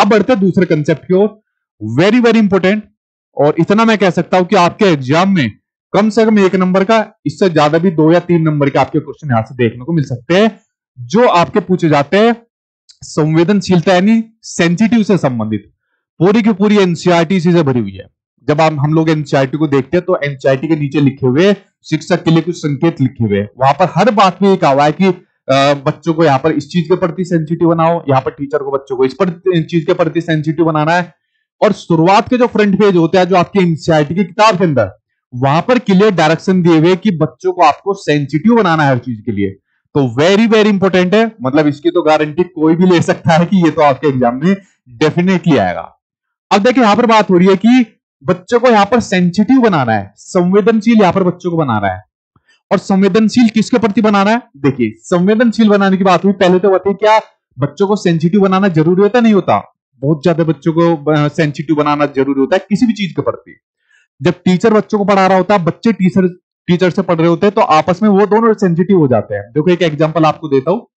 अब बढ़ते हैं दूसरे कंसेप्ट की ओर, वेरी वेरी इंपॉर्टेंट। और इतना मैं कह सकता हूं कि आपके एग्जाम में कम से कम 1 नंबर का, इससे ज्यादा भी 2 या 3 नंबर के आपके क्वेश्चन यहां से देखने को मिल सकते हैं, जो आपके पूछे जाते हैं संवेदनशीलता यानी सेंसिटिव से संबंधित। पूरी की पूरी एनसीईआरटी से भरी हुई है। जब हम लोग एनसीईआरटी को देखते हैं तो एनसीईआरटी के नीचे लिखे हुए शिक्षक के लिए कुछ संकेत लिखे हुए, वहां पर हर बात में कहा हुआ है कि बच्चों को यहाँ पर इस चीज के प्रति सेंसिटिव बनाओ, यहाँ पर टीचर को बच्चों को इस चीज के प्रति सेंसिटिव बनाना है। और शुरुआत के जो फ्रंट पेज होता है जो आपके एनसीईआरटी की किताब के अंदर, वहां पर क्लियर डायरेक्शन दिए हुए कि बच्चों को आपको सेंसिटिव बनाना है हर चीज के लिए। तो वेरी वेरी इंपॉर्टेंट है, मतलब इसकी तो गारंटी कोई भी ले सकता है कि ये तो आपके एग्जाम में डेफिनेटली आएगा। अब देखिए यहां पर बात हो रही है कि बच्चों को यहां पर सेंसिटिव बनाना है, संवेदनशील यहां पर बच्चों को बनाना है। और संवेदनशील किसके प्रति बनाना है? देखिए संवेदनशील बनाने की बात हुई, पहले तो बताइए क्या बच्चों को सेंसिटिव बनाना जरूरी होता नहीं होता? बहुत ज्यादा बच्चों को सेंसिटिव बनाना जरूरी होता है किसी भी चीज के प्रति। जब टीचर बच्चों को पढ़ा रहा होता है, बच्चे टीचर से पढ़ रहे होते हैं, तो आपस में वो दोनों सेंसिटिव हो जाते हैं। देखो एक एग्जांपल आपको देता हूं,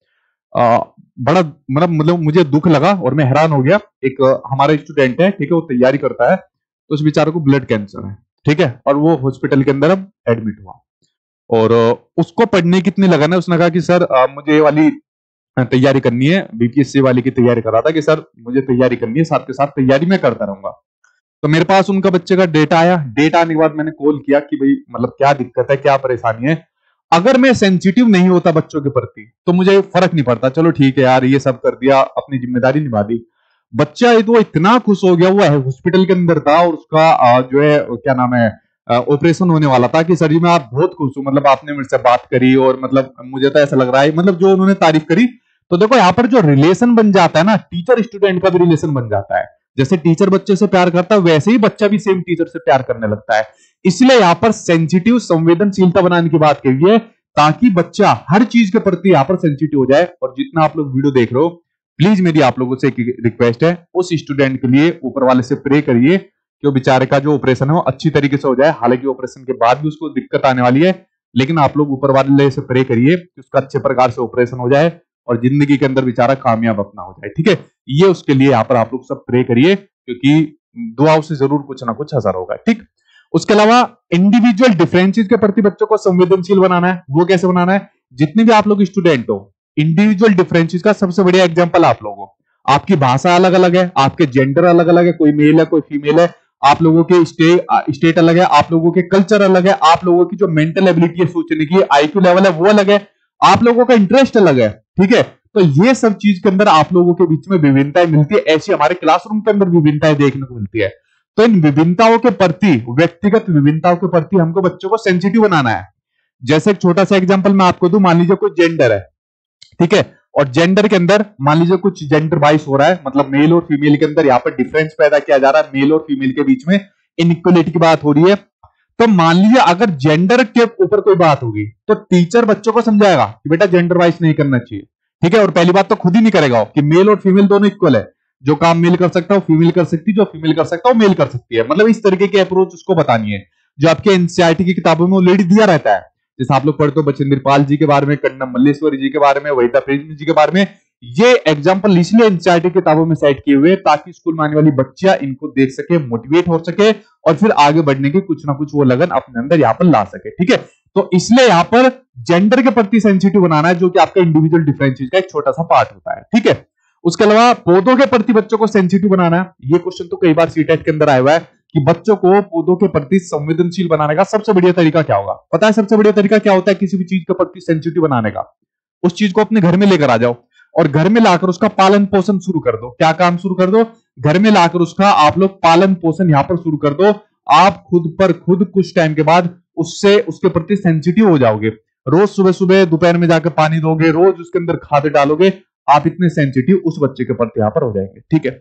बड़ा मतलब मुझे दुख लगा और मैं हैरान हो गया। एक हमारा स्टूडेंट है, ठीक है, वो तैयारी करता है, तो उस बेचारे को ब्लड कैंसर है, ठीक है, और वो हॉस्पिटल के अंदर अब एडमिट हुआ। और उसको पढ़ने कितनी लगन है, उसने कहा कि सर मुझे ये वाली तैयारी करनी है, बीपीएससी वाली की तैयारी कर रहा था कि सर मुझे तैयारी करनी है, साथ के साथ तैयारी मैं करता रहूंगा। तो मेरे पास उनका बच्चे का डेटा आया, डेटा आने के बाद मैंने कॉल किया कि भाई मतलब क्या दिक्कत है, क्या परेशानी है। अगर मैं सेंसिटिव नहीं होता बच्चों के प्रति तो मुझे फर्क नहीं पड़ता, चलो ठीक है यार ये सब कर दिया, अपनी जिम्मेदारी निभा दी। बच्चा तो वो इतना खुश हो गया, वो हॉस्पिटल के अंदर था और उसका जो है क्या नाम है ऑपरेशन होने वाला था कि सर जी मैं आप बहुत खुश हूं, मतलब आपने मेरे से बात करी और मतलब मुझे तो ऐसा लग रहा है, मतलब जो उन्होंने तारीफ करी। तो देखो यहाँ पर जो रिलेशन बन जाता है ना, टीचर स्टूडेंट का भी रिलेशन बन जाता है। जैसे टीचर बच्चे से प्यार करता है वैसे ही बच्चा भी सेम टीचर से प्यार करने लगता है। इसलिए यहाँ पर सेंसिटिव संवेदनशीलता बनाने की बात कही है, ताकि बच्चा हर चीज के प्रति यहाँ पर सेंसिटिव हो जाए। और जितना आप लोग वीडियो देख रहे हो, प्लीज मेरी आप लोगों से एक रिक्वेस्ट है, उस स्टूडेंट के लिए ऊपर वाले से प्रे करिए कि वो बेचारे का जो ऑपरेशन है वो अच्छी तरीके से हो जाए। हालांकि ऑपरेशन के बाद भी उसको दिक्कत आने वाली है, लेकिन आप लोग ऊपर वाले से प्रे करिए कि उसका अच्छे प्रकार से ऑपरेशन हो जाए और जिंदगी के अंदर बेचारा कामयाब अपना हो जाए। ठीक है, ये उसके लिए यहाँ पर आप लोग सब प्रे करिए, क्योंकि दुआओं से जरूर कुछ ना कुछ असर होगा। ठीक, उसके अलावा इंडिविजुअल डिफरेंसेस के प्रति बच्चों को संवेदनशील बनाना है। वो कैसे बनाना है? जितने भी आप लोग स्टूडेंट हो, इंडिविजुअल डिफरेंसेस का सबसे बढ़िया एग्जांपल आप लोगों, आपकी भाषा अलग अलग है, आपके जेंडर अलग अलग है, कोई मेल है कोई फीमेल है, आप लोगों के स्टेट अलग है, आप लोगों के कल्चर अलग है, आप लोगों की जो मेंटल एबिलिटी है, सोचने की आईक्यू लेवल है वो अलग है, आप लोगों का इंटरेस्ट अलग है। ठीक है, तो ये सब चीज के अंदर आप लोगों के बीच में विभिन्नताएं मिलती है। ऐसी हमारे क्लासरूम के अंदर विभिन्नताएं देखने को मिलती है। तो इन विभिन्नताओं के प्रति, व्यक्तिगत विभिन्नताओं के प्रति हमको बच्चों को सेंसिटिव बनाना है। जैसे एक छोटा सा एग्जांपल मैं आपको दूं, मान लीजिए कोई जेंडर है, ठीक है, और जेंडर के अंदर मान लीजिए कुछ जेंडर वाइज हो रहा है, मतलब मेल और फीमेल के अंदर यहाँ पर डिफरेंस पैदा किया जा रहा है, मेल और फीमेल के बीच में इनइक्वालिटी की बात हो रही है। तो मान लीजिए अगर जेंडर के ऊपर कोई बात होगी तो टीचर बच्चों को समझाएगा कि बेटा जेंडर वाइज नहीं करना चाहिए। ठीक है, और पहली बात तो खुद ही नहीं करेगा कि मेल और फीमेल दोनों इक्वल है, जो काम मेल कर सकता है वो फीमेल कर सकती है, जो फीमेल कर सकता है वो मेल कर सकती है। मतलब इस तरीके की अप्रोच उसको बतानी है, जो आपके एनसीईआरटी की किताबों में ऑलरेडी दिया रहता है। जैसे आप लोग पढ़ते हो बचेंद्र पाल जी के बारे में, कन्नम मल्लेश्वरी जी के बारे में, वहीदा प्रेम जी के बारे में। ये एग्जाम्पल इसलिए एनसीईआरटी किताबों में सेट किए हुए ताकि स्कूल में आने वाली बच्चियां इनको देख सके, मोटिवेट हो सके और फिर आगे बढ़ने की कुछ ना कुछ वो लगन अपने अंदर यहाँ पर ला सके। ठीक है, तो इसलिए यहाँ पर जेंडर के प्रति सेंसिटिव बनाना है, जो कि आपका इंडिविजुअल डिफरेंसेस का एक छोटा सा पार्ट होता है। ठीक है, उसके अलावा पौधों के प्रति बच्चों को सेंसिटिव बनाना है। ये क्वेश्चन तो कई बार सीटेट के अंदर आया हुआ है कि बच्चों को पौधों के प्रति संवेदनशील बनाने का सबसे बढ़िया तरीका क्या होगा? पता है सबसे बढ़िया तरीका क्या होता है किसी भी चीज के प्रति सेंसिटिव बनाने का? उस चीज को अपने घर में लेकर आ जाओ और घर में लाकर उसका पालन पोषण शुरू कर दो। क्या काम शुरू कर दो? घर में लाकर उसका आप लोग पालन पोषण यहां पर शुरू कर दो। आप खुद पर खुद कुछ टाइम के बाद उससे उसके प्रति सेंसिटिव हो जाओगे। रोज सुबह सुबह दोपहर में जाकर पानी दोगे, रोज उसके अंदर खाद डालोगे, आप इतने सेंसिटिव उस बच्चे के प्रति यहां पर हो जाएंगे। ठीक है,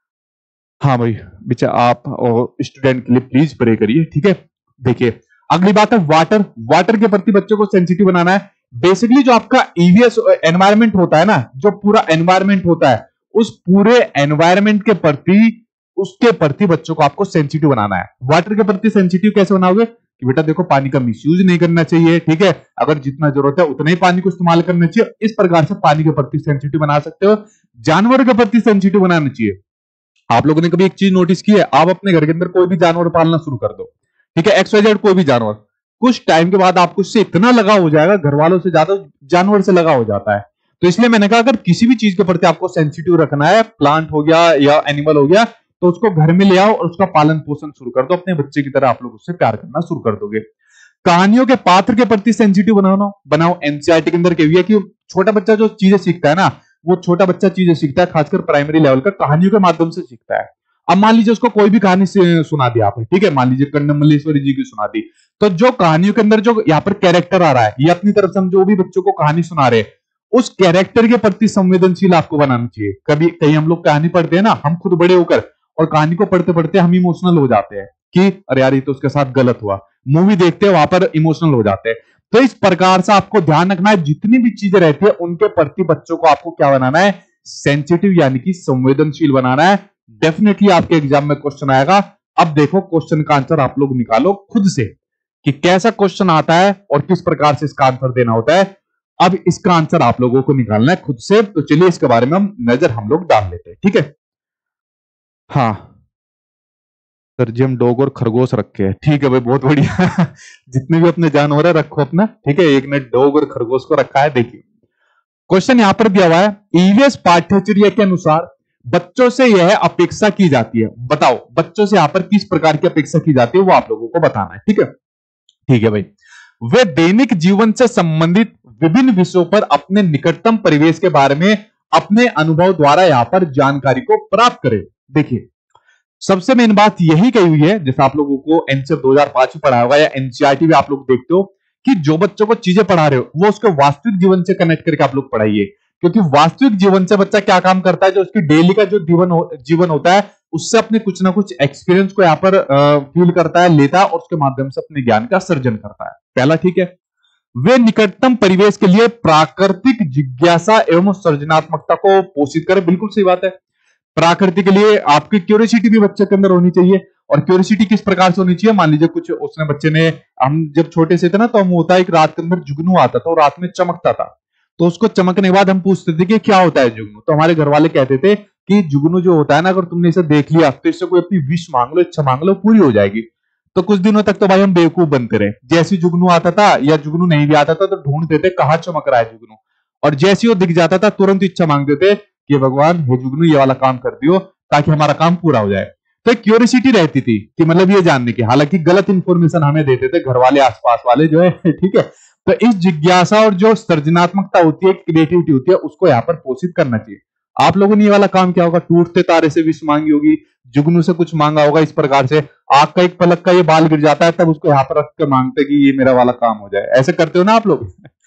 हाँ भाई बेचा आप स्टूडेंट के लिए प्लीज प्रे करिए। ठीक है, देखिए अगली बात है वाटर। वाटर के प्रति बच्चों को सेंसिटिव बनाना है। बेसिकली जो आपका ईवीएस एनवायरमेंट होता है ना, जो पूरा एनवायरमेंट होता है, उस पूरे एनवायरमेंट के प्रति, उसके प्रति बच्चों को आपको सेंसिटिव बनाना है। वाटर के प्रति सेंसिटिव कैसे बनाओगे कि बेटा देखो पानी का मिसयूज नहीं करना चाहिए। ठीक है, अगर जितना जरूरत है उतना ही पानी को इस्तेमाल करना चाहिए। इस प्रकार से पानी के प्रति सेंसिटिव बना सकते हो। जानवरों के प्रति सेंसिटिव बनाना चाहिए। आप लोगों ने कभी एक चीज नोटिस की है, आप अपने घर के अंदर कोई भी जानवर पालना शुरू कर दो, ठीक है, XYZ कोई भी जानवर, कुछ टाइम के बाद आपको उससे इतना लगाव हो जाएगा, घर वालों से ज्यादा जानवर से लगाव हो जाता है। तो इसलिए मैंने कहा अगर किसी भी चीज के प्रति आपको सेंसिटिव रखना है, प्लांट हो गया या एनिमल हो गया, तो उसको घर में ले आओ और उसका पालन पोषण शुरू कर दो, अपने बच्चे की तरह आप लोग उससे प्यार करना शुरू कर दोगे। कहानियों के पात्र के प्रति सेंसिटिव बनाओ। एनसीईआरटी के अंदर कही है कि छोटा बच्चा जो चीजें सीखता है ना, वो छोटा बच्चा चीजें सीखता है खासकर प्राइमरी लेवल का कहानियों के माध्यम से सीखता है। अब मान लीजिए उसको कोई भी कहानी सुना दी आपने, ठीक है, मान लीजिए कन्नम मल्लेश्वरी जी की सुना दी, तो जो कहानियों के अंदर जो यहाँ पर कैरेक्टर आ रहा है, ये अपनी तरफ से हम जो भी बच्चों को कहानी सुना रहे हैं, उस कैरेक्टर के प्रति संवेदनशील आपको बनाना चाहिए। कभी कहीं हम लोग कहानी पढ़ते हैं ना, हम खुद बड़े होकर, और कहानी को पढ़ते पढ़ते हम इमोशनल हो जाते हैं कि अरे यार ये तो उसके साथ गलत हुआ, मूवी देखते हैं वहां पर इमोशनल हो जाते हैं। तो इस प्रकार से आपको ध्यान रखना है, जितनी भी चीजें रहती है उनके प्रति बच्चों को आपको क्या बनाना है, सेंसिटिव यानी कि संवेदनशील बनाना है। डेफिनेटली आपके एग्जाम में क्वेश्चन आएगा। अब देखो क्वेश्चन का आंसर आप लोग निकालो खुद से कि कैसा क्वेश्चन आता है और किस प्रकार से इसका आंसर देना होता है। अब इसका आंसर आप लोगों को निकालना है खुद से, तो चलिए इसके बारे में हम नजर हम लोग डाल लेते हैं, ठीक है। हाँ सर जी, हम डॉग और खरगोश रखे हैं, ठीक है भाई, बहुत बढ़िया। जितने भी अपने जानवर है रखो अपना, ठीक है। एक ने डॉग और खरगोश को रखा है। देखिए क्वेश्चन यहां पर दिया हुआ है, ईवीएस पाठ्यचर्या के अनुसार बच्चों से यह अपेक्षा की जाती है, बताओ बच्चों से यहां पर किस प्रकार की अपेक्षा की जाती है, वो आप लोगों को बताना है, ठीक है। ठीक है भाई, वे दैनिक जीवन से संबंधित विभिन्न विषयों पर अपने निकटतम परिवेश के बारे में अपने अनुभव द्वारा यहां पर जानकारी को प्राप्त करें। देखिए सबसे मेन बात यही कही हुई है, जैसे आप लोगों को एनसीईआरटी 2005 में पढ़ाया होगा या एनसीईआरटी भी आप लोग देखते हो कि जो बच्चों को चीजें पढ़ा रहे हो वो उसके वास्तविक जीवन से कनेक्ट करके आप लोग पढ़ाइए, क्योंकि वास्तविक जीवन से बच्चा क्या काम करता है, जो उसकी डेली का जो जीवन होता है उससे अपने कुछ ना कुछ एक्सपीरियंस को यहाँ पर फील करता है, लेता है और उसके माध्यम से अपने ज्ञान का सर्जन करता है। पहला ठीक है। वे निकटतम परिवेश के लिए प्राकृतिक जिज्ञासा एवं सृजनात्मकता को पोषित करें, बिल्कुल सही बात है। प्रकृति के लिए आपकी क्यूरियोसिटी भी बच्चे के अंदर होनी चाहिए, और क्यूरियोसिटी किस प्रकार से होनी चाहिए, मान लीजिए कुछ उसने बच्चे ने, हम जब छोटे से थे ना तो हम होता है एक रात के अंदर जुगनू आता था और रात में चमकता था, तो उसको चमकने के बाद हम पूछते थे कि क्या होता है जुगनू, तो हमारे घर वाले कहते थे कि जुगनू जो होता है ना, अगर तुमने इसे देख लिया तो इससे कोई अपनी विश मांग लो, इच्छा मांग लो, पूरी हो जाएगी। तो कुछ दिनों तक तो भाई हम बेवकूफ बनते रहे, जैसे जुगनू आता था या जुगनू नहीं भी आता था तो ढूंढते थे कहां चमक रहा है जुगनू, और जैसे ही वो दिख जाता था तुरंत इच्छा मांगते थे कि भगवान हे जुगनू ये वाला काम कर दियो ताकि हमारा काम पूरा हो जाए। तो एक क्यूरियोसिटी रहती थी कि मतलब ये जानने की, हालांकि गलत इंफॉर्मेशन हमें देते थे घर वाले आसपास वाले जो है, ठीक है। तो इस जिज्ञासा और जो सृजनात्मकता होती है, क्रिएटिविटी होती है, उसको यहाँ पर पोषित करना चाहिए। आप लोगों ने ये वाला काम क्या होगा, टूटते तारे से विश मांगी होगी, जुगनू से कुछ मांगा होगा, इस प्रकार से आग का एक पलक का ये बाल गिर जाता है तब उसको यहाँ पर रख कर मांगते कि ये मेरा वाला काम हो जाए, ऐसे करते हो ना आप लोग।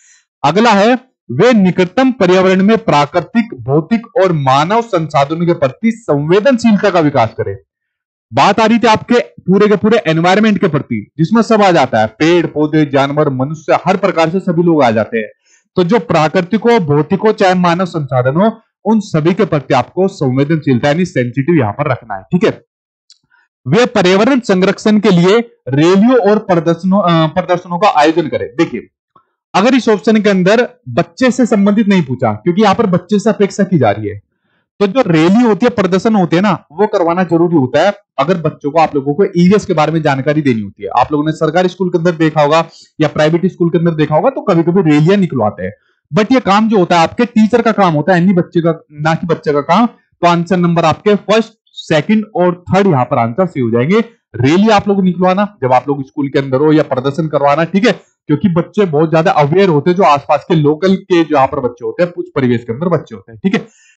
अगला है, वे निकटतम पर्यावरण में प्राकृतिक, भौतिक और मानव संसाधनों के प्रति संवेदनशीलता का विकास करें। बात आ रही थी आपके पूरे के पूरे एनवायरमेंट के प्रति, जिसमें सब आ जाता है, पेड़ पौधे, जानवर, मनुष्य, हर प्रकार से सभी लोग आ जाते हैं। तो जो प्राकृतिक हो, भौतिक हो, चाहे मानव संसाधन हो, उन सभी के प्रति आपको संवेदनशीलता यानी सेंसिटिव यहां पर रखना है, ठीक है। वे पर्यावरण संरक्षण के लिए रैलियों और प्रदर्शनों का आयोजन करें। देखिए अगर इस ऑप्शन के अंदर बच्चे से संबंधित नहीं पूछा, क्योंकि यहां पर बच्चे से अपेक्षा की जा रही है, तो जो रैली होती है, प्रदर्शन होते हैं ना, वो करवाना जरूरी होता है अगर बच्चों को, आप लोगों को ईवीएस के बारे में जानकारी देनी होती है। आप लोगों ने सरकारी स्कूल के अंदर देखा होगा या प्राइवेट स्कूल के अंदर देखा होगा, तो कभी कभी रैलियां निकलवाते हैं, बट ये काम जो होता है आपके टीचर का काम होता है, नहीं बच्चे का, ना कि बच्चे का काम। तो आंसर नंबर आपके फर्स्ट, सेकंड और थर्ड यहां पर आंसर सही हो जाएंगे। रैली आप लोग निकलवाना जब आप लोग स्कूल के अंदर हो, या प्रदर्शन करवाना, ठीक है, क्योंकि बच्चे बहुत ज्यादा अवेयर होते हैं, जो आसपास के लोकल के जो यहाँ पर बच्चे होते हैं, उस परिवेश के अंदर बच्चे होते हैं, ठीक है।